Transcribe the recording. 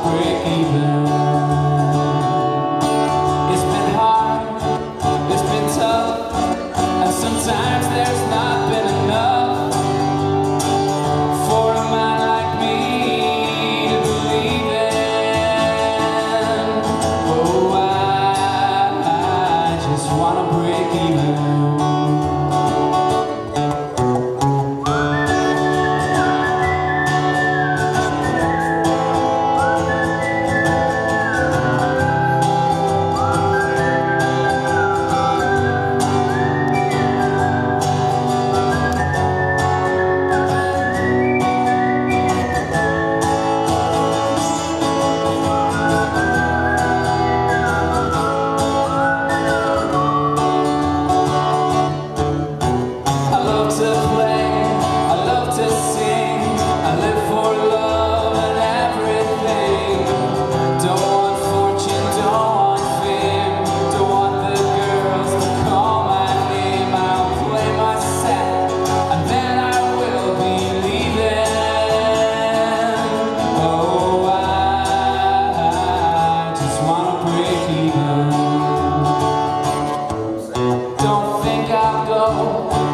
break even. It's been hard, it's been tough, and sometimes there's not been enough for a man like me to believe in. Oh, I just wanna break even. Don't think I'll go